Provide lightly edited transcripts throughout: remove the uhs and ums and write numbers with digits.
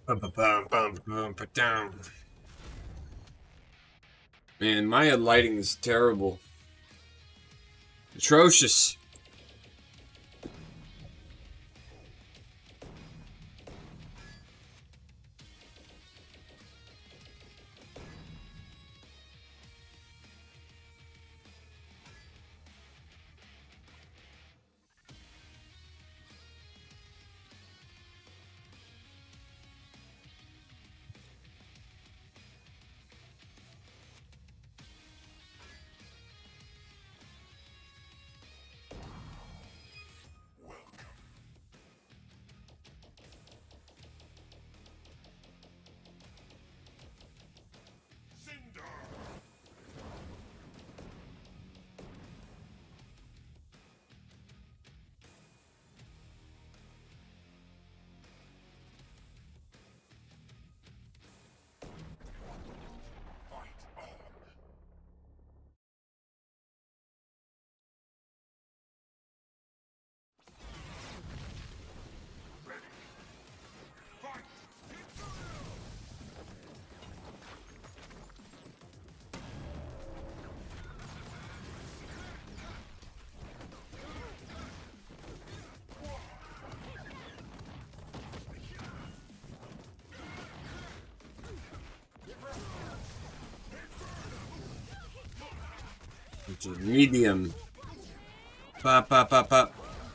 Man, my lighting is terrible. Atrocious. Which is medium. Pop, pop, pop, pop.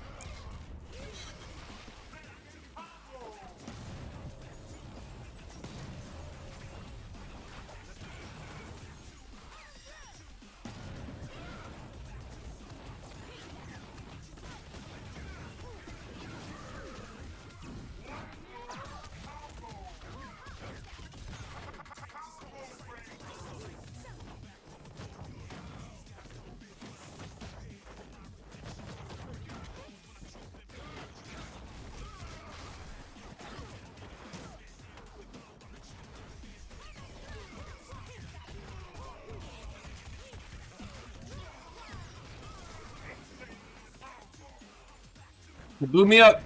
It blew me up.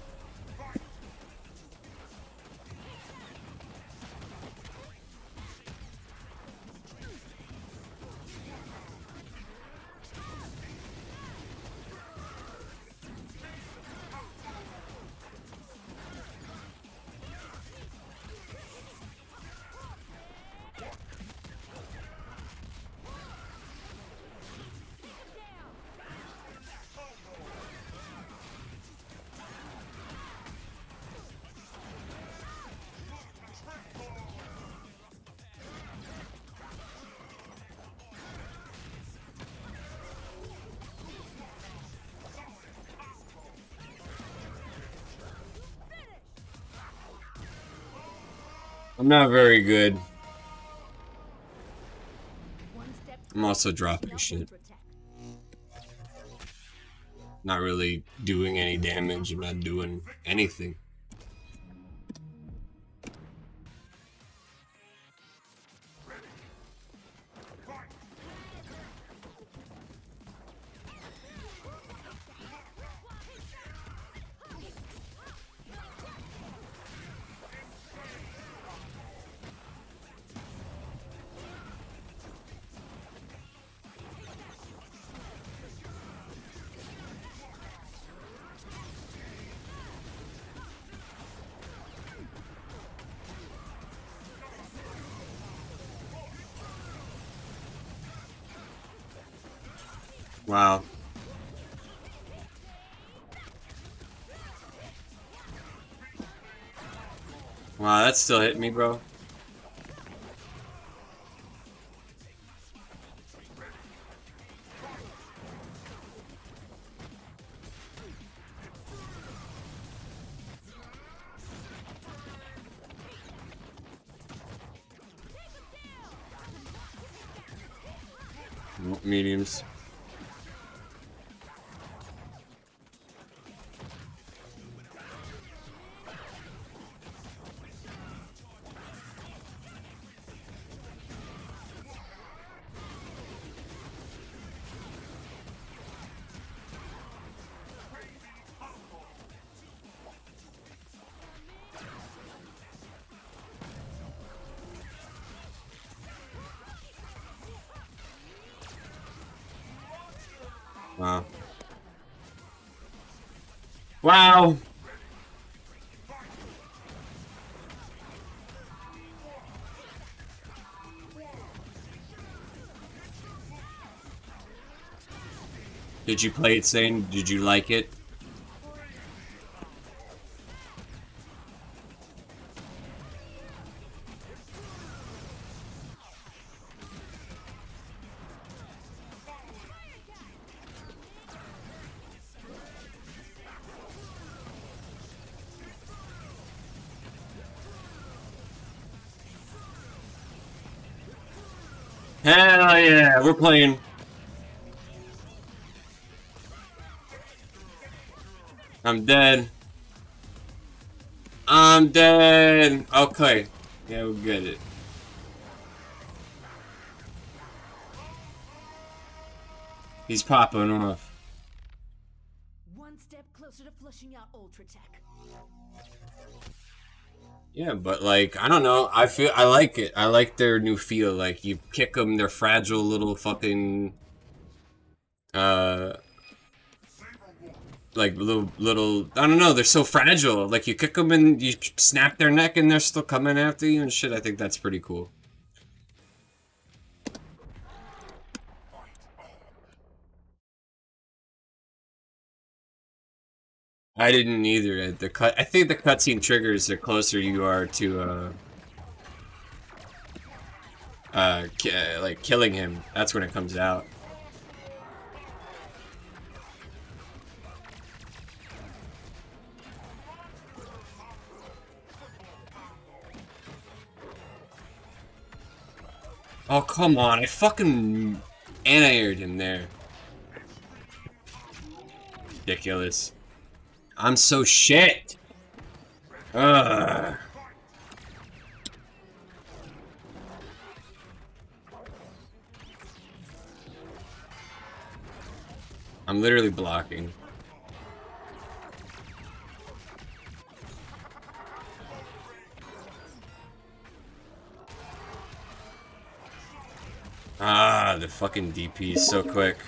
I'm not very good. I'm also dropping shit. Not really doing any damage. I'm not doing anything. Wow. Wow, that still hit me, bro. Mediums. Wow. Did you play it, Sane? Did you like it? Hell yeah, we're playing. I'm dead. I'm dead. Okay. Yeah, we'll get it. He's popping off. One step closer to flushing out Ultra Tech. Yeah, but like, I don't know. I like it. I like their new feel. Like, you kick them, they're fragile little fucking, like little, I don't know, they're so fragile. Like, you kick them and you snap their neck and they're still coming after you and shit. I think that's pretty cool. I didn't either. I think the cutscene triggers the closer you are to, like killing him. That's when it comes out. Oh, come on. I fucking anti-aired him there. Ridiculous. I'm so shit. Ugh. I'm literally blocking. Ah, the fucking DP is so quick.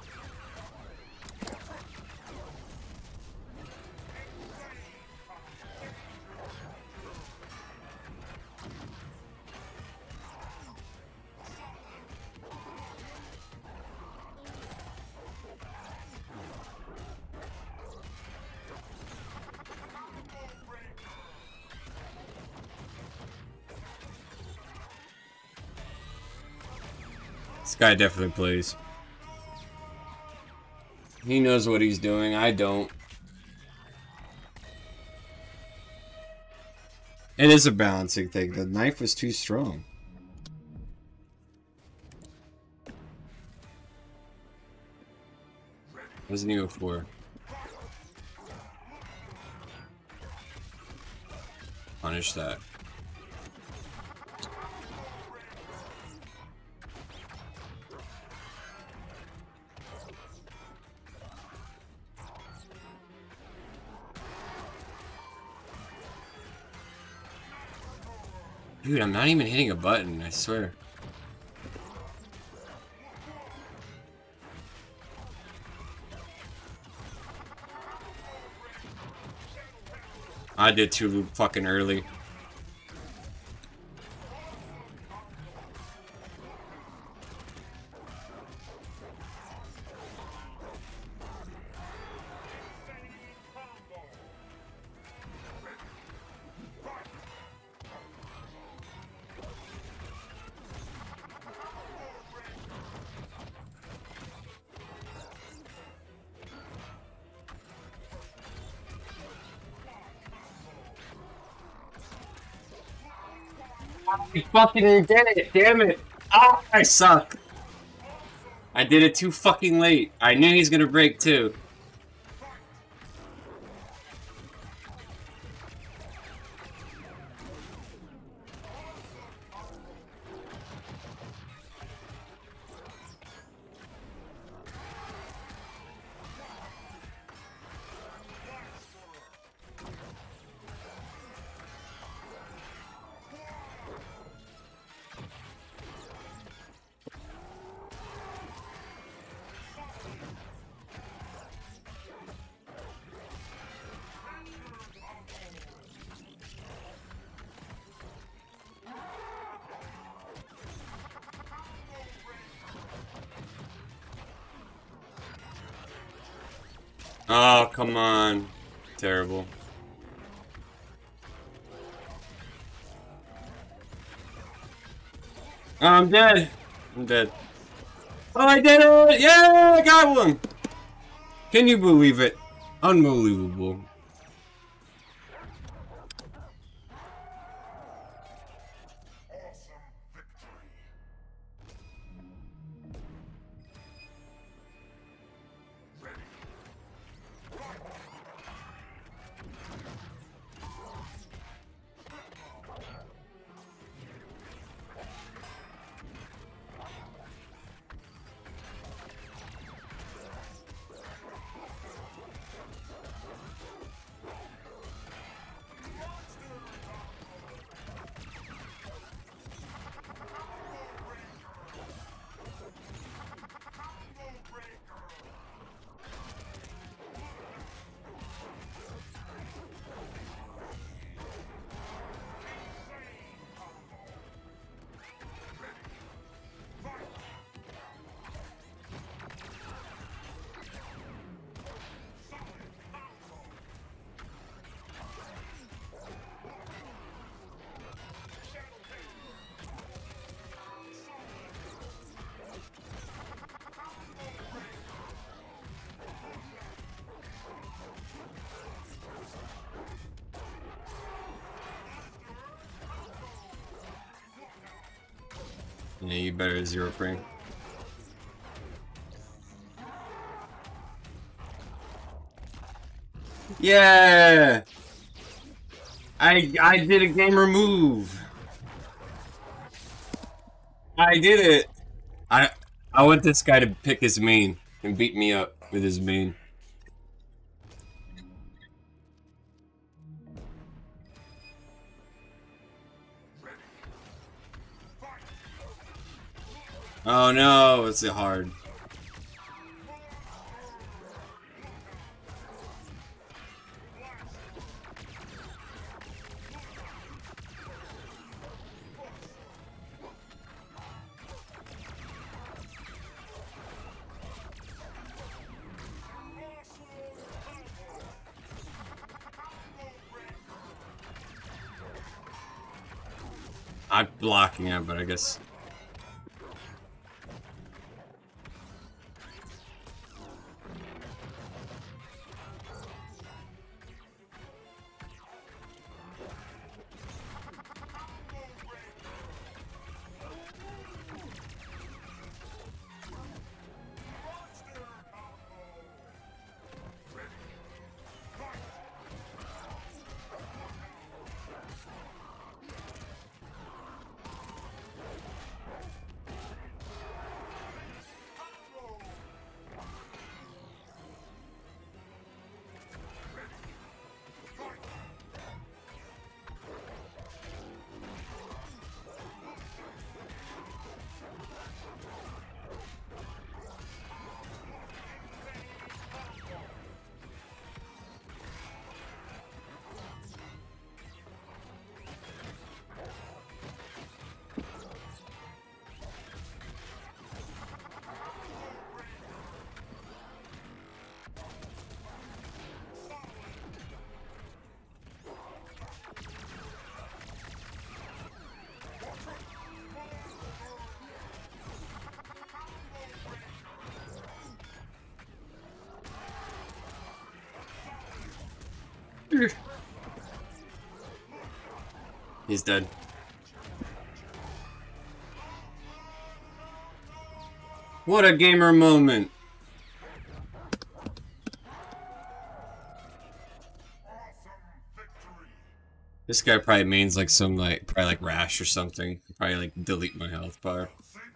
This guy definitely plays. He knows what he's doing, I don't. It is a balancing thing. The knife was too strong. What does he go for? Punish that. Dude, I'm not even hitting a button, I swear. I did too fucking early. I fucking did it, damn it! Ah, I suck! I did it too fucking late. I knew he's gonna break too. Oh, come on. Terrible. Oh, I'm dead. I'm dead. Oh, I did it! Yeah, I got one! Can you believe it? Unbelievable. Yeah, you better zero frame. Yeah! I did a gamer move. I did it. I want this guy to pick his main and beat me up with his main. Oh no, it's hard. I'm blocking it, but I guess. He's dead. What a gamer moment. This guy probably mains like some probably like Rash or something. Probably like delete my health bar.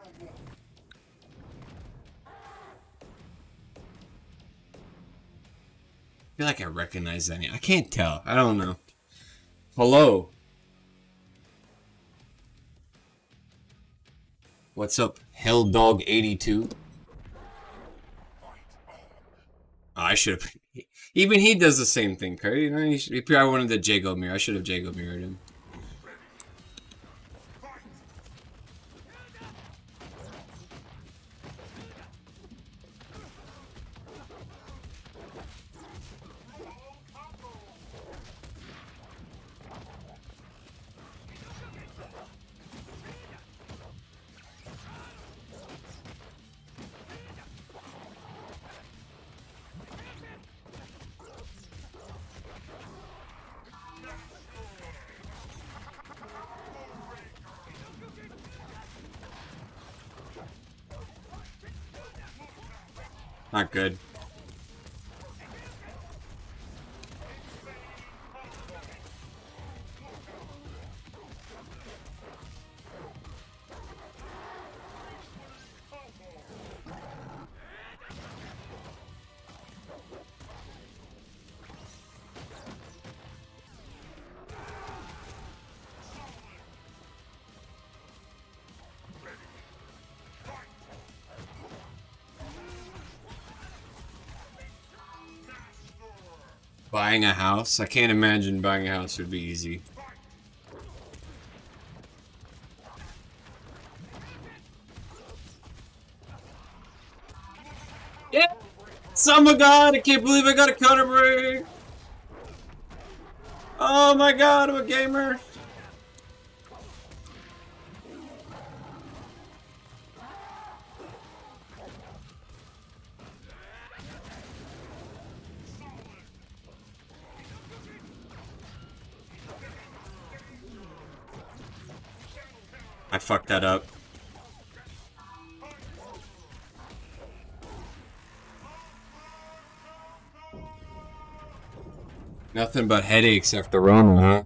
I feel like I recognize any. I can't tell. I don't know. Hello. What's up, Helldog82? Oh, I should have. Even he does the same thing, Curry. You know, he probably wanted the Jago mirror. I should have Jago mirrored him. Not good. Buying a house? I can't imagine buying a house would be easy. Yeah! Oh my god, I can't believe I got a counter break! Oh my god, I'm a gamer! I fucked that up. Nothing but headaches after Rona, huh?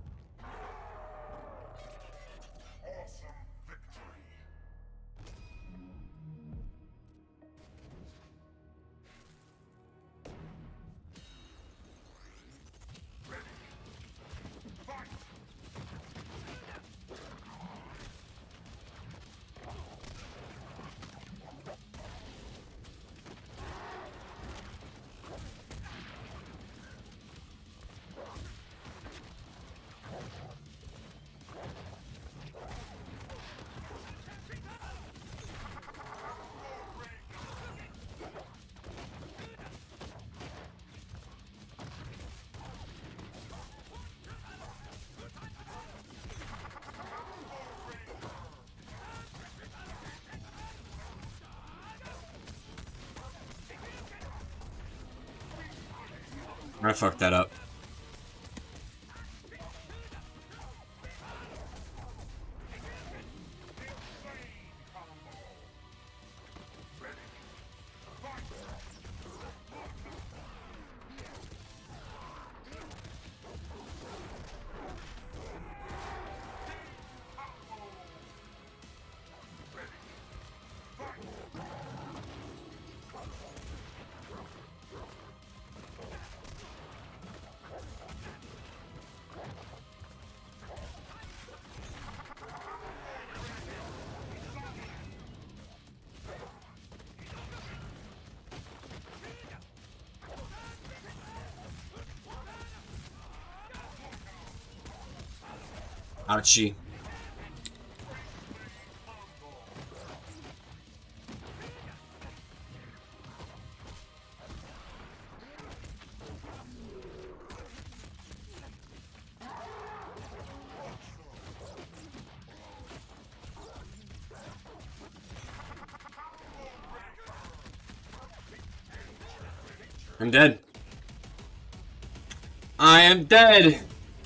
I fucked that up. Ouchie. I'm dead. I am dead.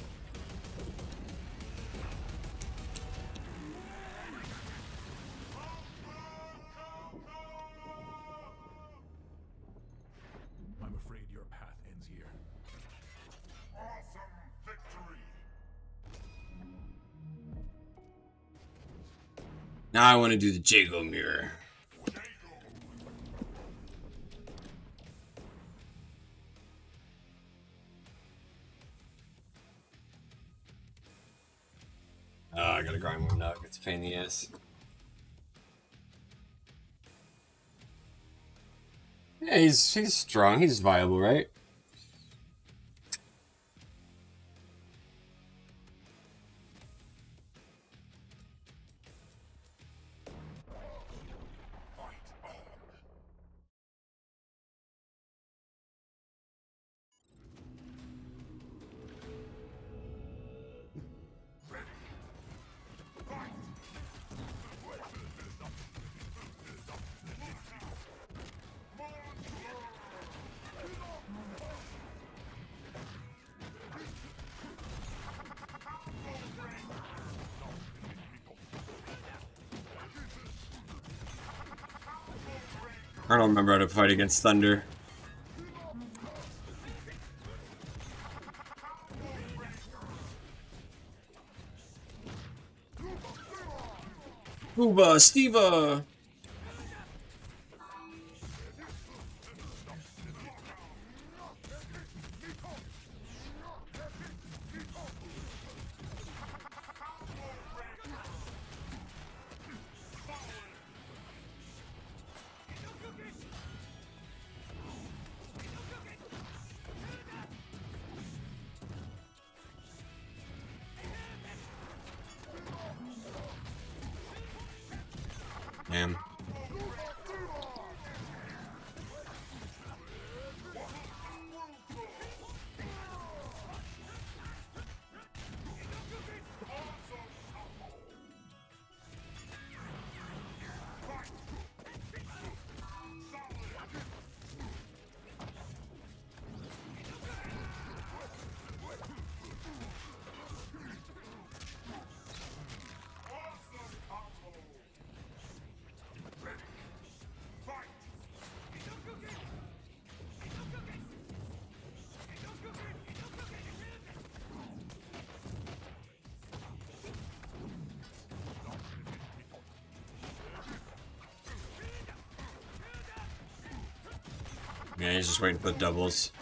I'm afraid your path ends here. Awesome victory. Now I want to do the Jago mirror. Oh, I gotta grind more nuggets. Pain in the ass. Yeah, he's strong. He's viable, right? I don't remember how to fight against thunder. Uba, Steva! Damn. Yeah, he's just waiting for the doubles.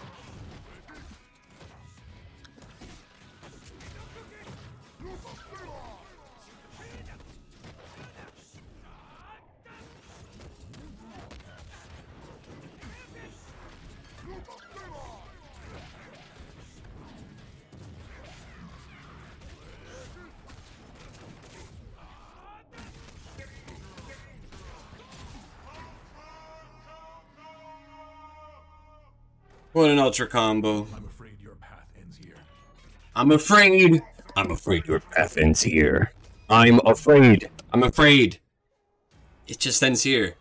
What an ultra combo. I'm afraid your path ends here. I'm afraid. I'm afraid your path ends here. I'm afraid. I'm afraid. It just ends here.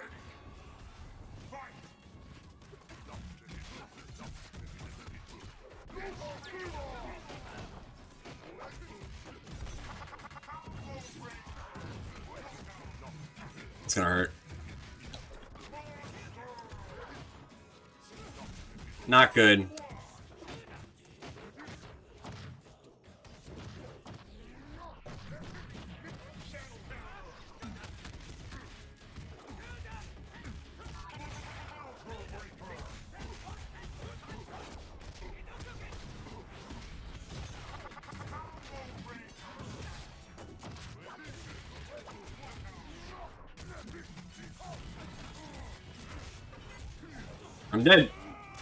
It's gonna hurt. Not good. I'm dead.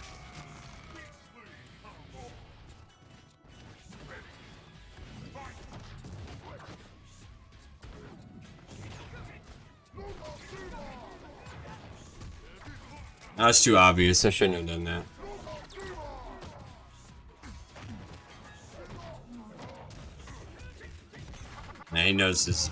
That's too obvious. I shouldn't have done that. Nah, he knows this.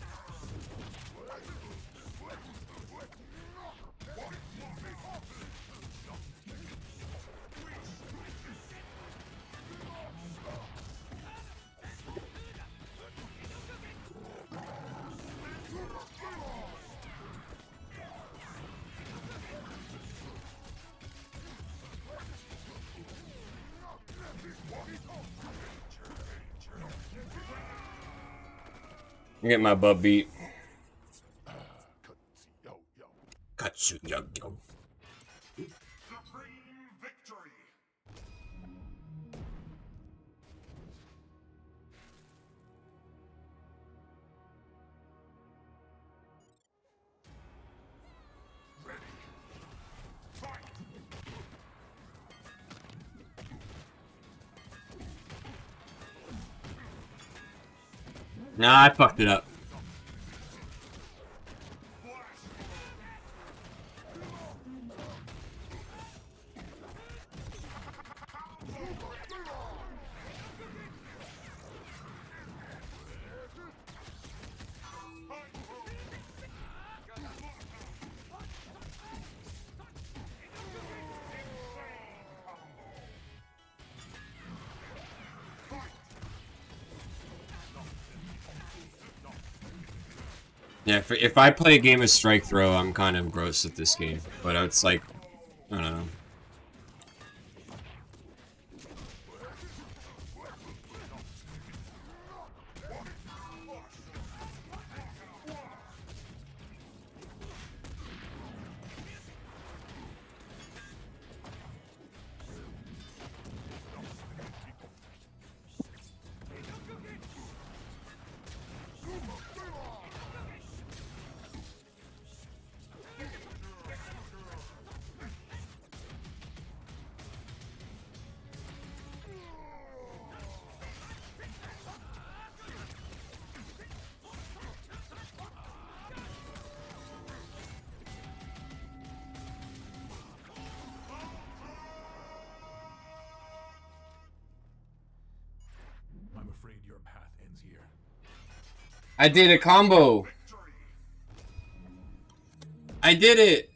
I'm getting my butt beat. Katsuyoyo. Supreme victory. Nah, I fucked it up. Yeah, if I play a game of Strike Throw, I'm kind of gross at this game. But it's like, I don't know. I'm afraid your path ends here. I did a combo. I did it.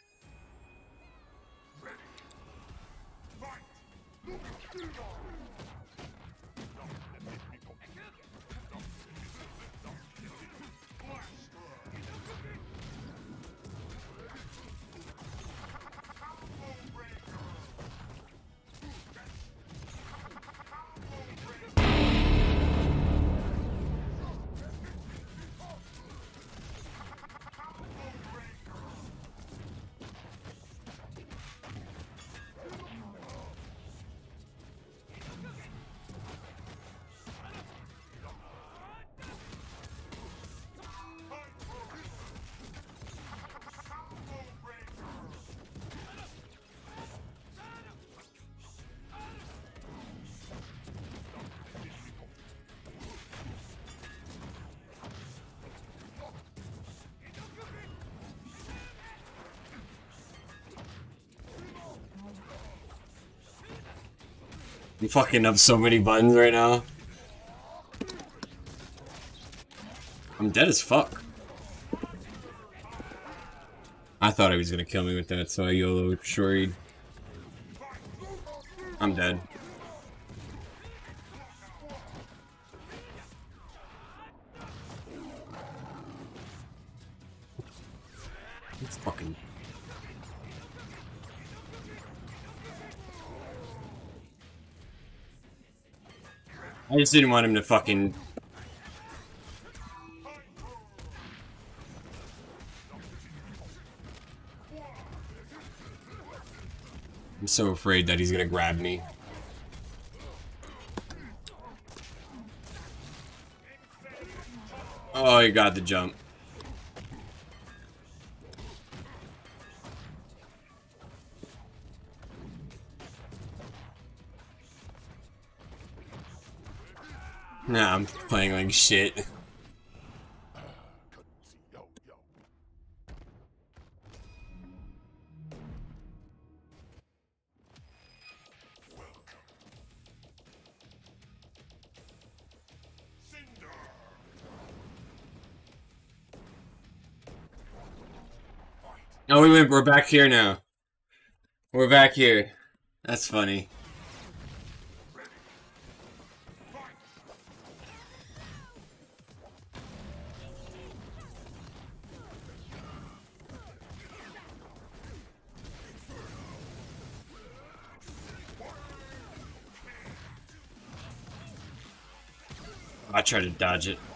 I'm fucking up so many buttons right now. I'm dead as fuck. I thought he was gonna kill me with that, so I YOLO shoried. I'm dead. It's fucking... I just didn't want him to fucking... I'm so afraid that he's gonna grab me. Oh, he got the jump. Nah, I'm playing like shit. Oh, we're back here now. We're back here. That's funny. I tried to dodge it.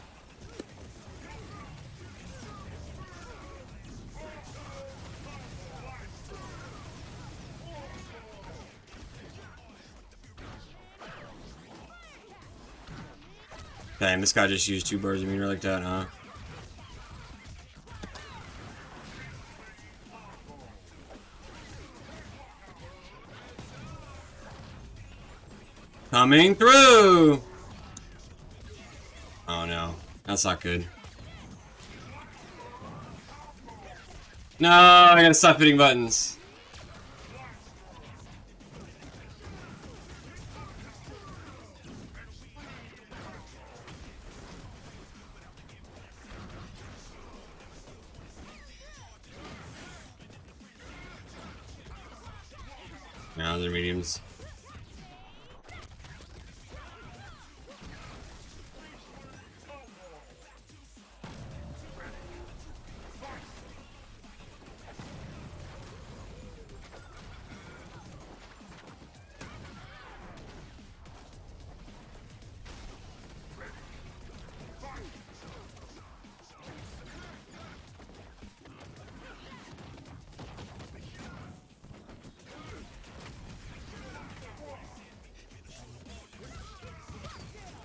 Damn, this guy just used 2 birds of meter like that, huh? Coming through! Oh no, that's not good. No, I gotta stop hitting buttons. Now they're mediums.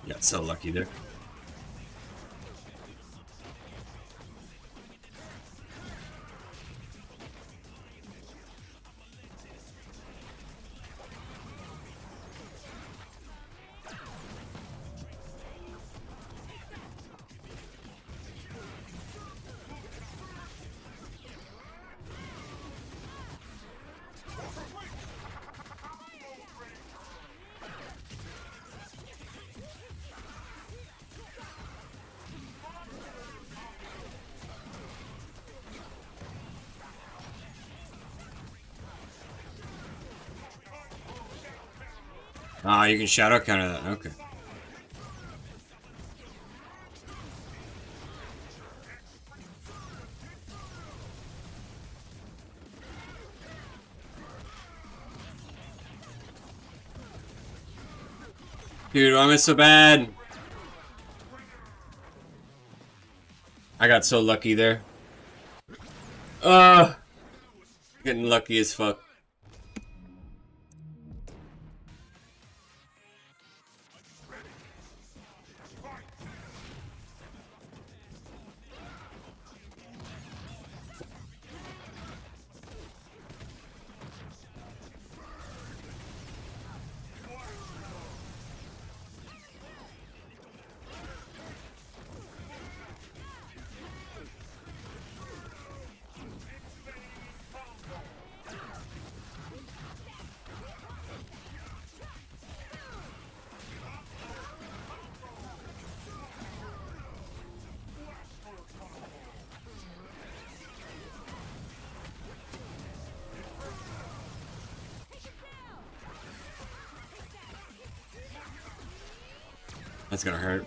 Got so lucky there. Ah, you can shadow counter that. Okay. Dude, why am I so bad? I got so lucky there. Getting lucky as fuck. That's gonna hurt.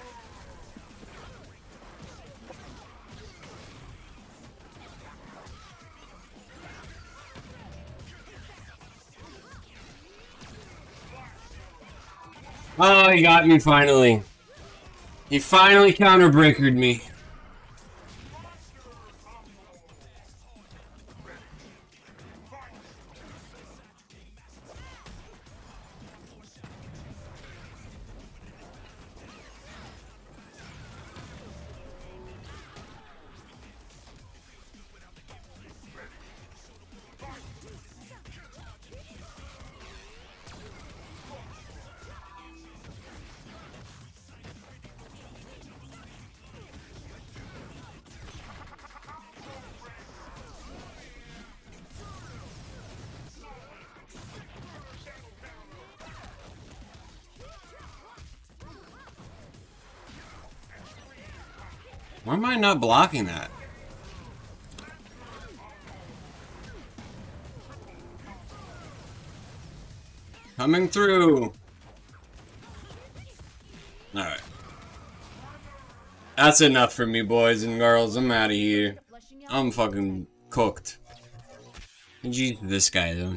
Oh, he got me finally. He finally counterbreakered me. Why am I not blocking that? Coming through. Alright. That's enough for me, boys and girls. I'm out of here. I'm fucking cooked. Jeez, this guy, though.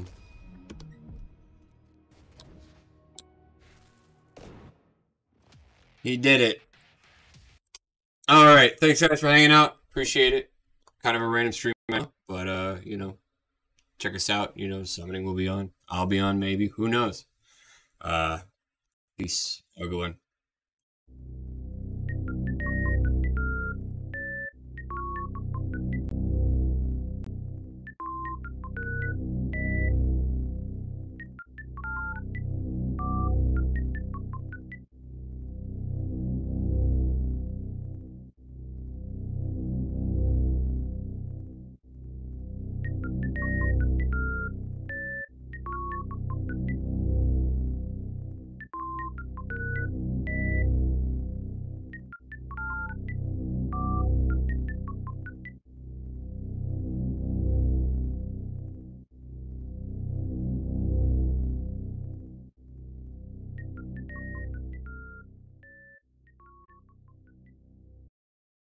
He did it. Alright, thanks guys for hanging out. Appreciate it. Kind of a random stream, but, you know, check us out. You know, summoning will be on. I'll be on, maybe. Who knows? Peace. Have a good one.